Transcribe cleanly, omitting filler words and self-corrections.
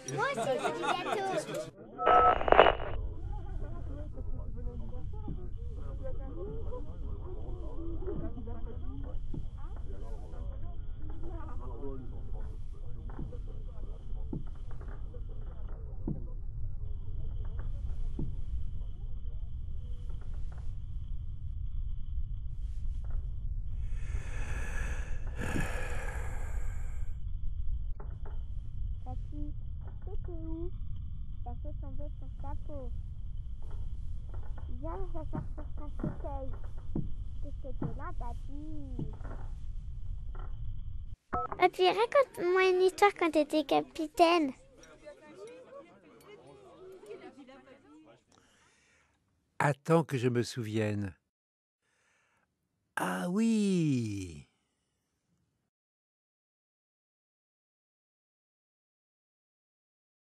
Moi aussi, je dis bientôt. Papy, c'était où? T'as fait tomber ton chapeau. Viens, je vais sortir ton fauteuil. C'était là, papy. Papy, raconte-moi une histoire quand t'étais capitaine. Attends que je me souvienne. Ah oui!